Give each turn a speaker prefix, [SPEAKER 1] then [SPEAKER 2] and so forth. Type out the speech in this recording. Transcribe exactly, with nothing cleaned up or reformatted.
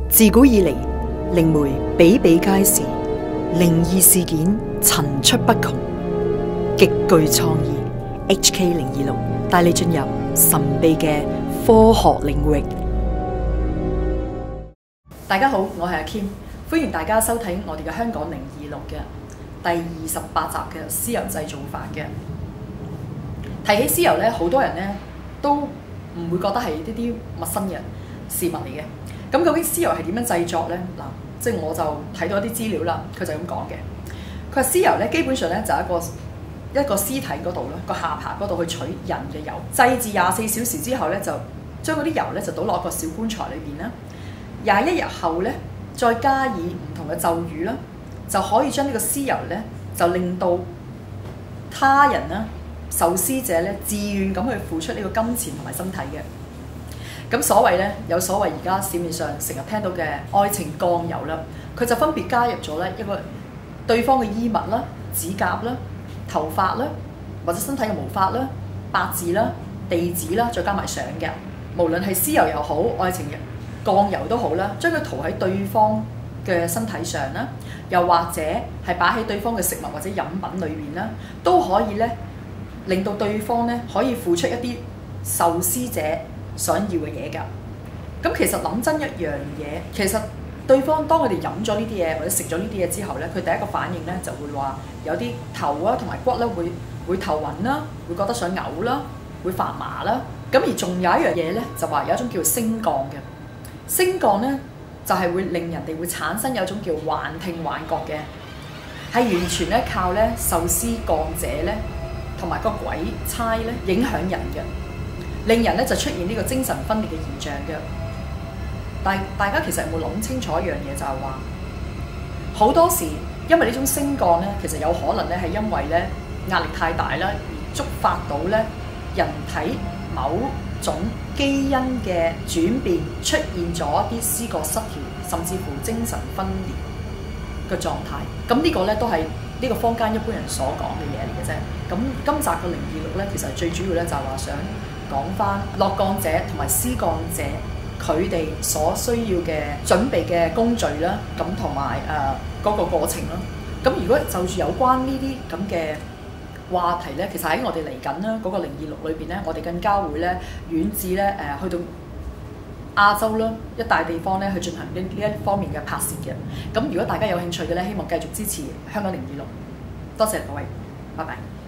[SPEAKER 1] 自古以嚟，靈媒比比皆是，靈異事件層出不窮，極具創意。H K 零二六帶你進入神秘嘅科學領域。大家好，我係阿 Kim， 歡迎大家收睇我哋嘅香港零二六嘅第二十八集嘅屍油製造法嘅。提起屍油咧，好多人咧都唔會覺得係呢啲陌生嘅事物嚟嘅。咁究竟屍油係點樣製作咧？嗱，即係我就睇到一啲資料啦，佢就咁講嘅。佢話屍油咧基本上咧就係一個一個屍體嗰度咧個下巴嗰度去取人嘅油，製至廿四小時之後咧就將嗰啲油咧就倒落一個小棺材裏邊啦。廿一日後咧再加以唔同嘅咒語啦，就可以將呢個屍油咧就令到他人啦受屍者咧自願咁去付出呢個金錢同埋身體嘅。咁所謂咧，有所謂而家市面上成日聽到嘅愛情降油啦，佢就分別加入咗咧一個對方嘅衣物啦、指甲啦、頭髮啦，或者身體嘅毛髮啦、八字啦、地址啦，再加埋相嘅。無論係屍油又好，愛情降油都好啦，將佢塗喺對方嘅身體上啦，又或者係擺喺對方嘅食物或者飲品裏面啦，都可以咧令到對方咧可以付出一啲受屍者想要嘅嘢㗎。咁其實諗真一樣嘢，其實對方當佢哋飲咗呢啲嘢或者食咗呢啲嘢之後咧，佢第一個反應咧就會話有啲頭啊同埋骨咧會會頭暈啦，會覺得想嘔啦，會發麻啦。咁而仲有一樣嘢咧，就話有一種叫升降嘅，升降咧就係會令人哋會產生有一種叫幻聽幻覺嘅，係完全咧靠咧受屍降者咧同埋個鬼差咧影響人嘅。令人咧就出現呢個精神分裂嘅現象嘅。但大家其實有冇諗清楚一樣嘢，就係話好多時因為呢種升降咧，其實有可能咧係因為咧壓力太大啦，而觸發到咧人體某種基因嘅轉變，出現咗一啲思覺失調，甚至乎精神分裂嘅狀態。咁呢個咧都係呢個坊間一般人所講嘅嘢嚟嘅啫。咁今集嘅零二六咧，其實最主要咧就係話想講翻落降者同埋施降者佢哋所需要嘅準備嘅工序啦，咁同埋誒嗰個過程啦。咁如果就住有關呢啲咁嘅話題咧，其實喺我哋嚟緊啦嗰個零二六裏邊咧，我哋更加會咧遠至咧誒去到亞洲啦一大地方咧去進行呢呢一方面嘅拍攝嘅。咁如果大家有興趣嘅咧，希望繼續支持香港零二六。多謝各位，拜拜。